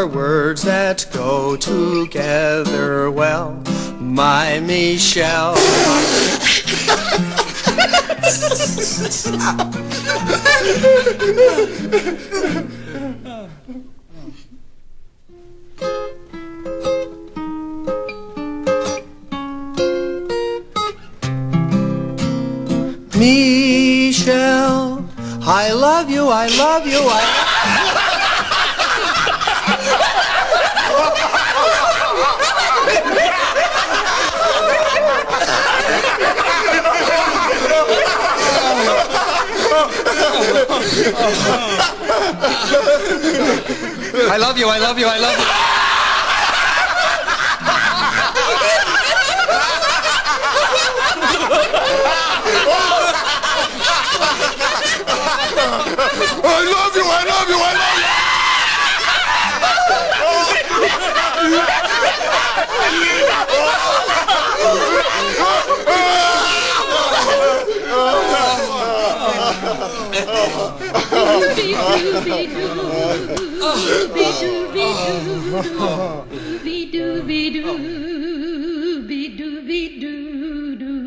are words that go together well, my Michelle. Michelle, I love you, I love you, I love you, I love you, I love you. I love you, I love you, I love you. Be doo be doo be doo be doo.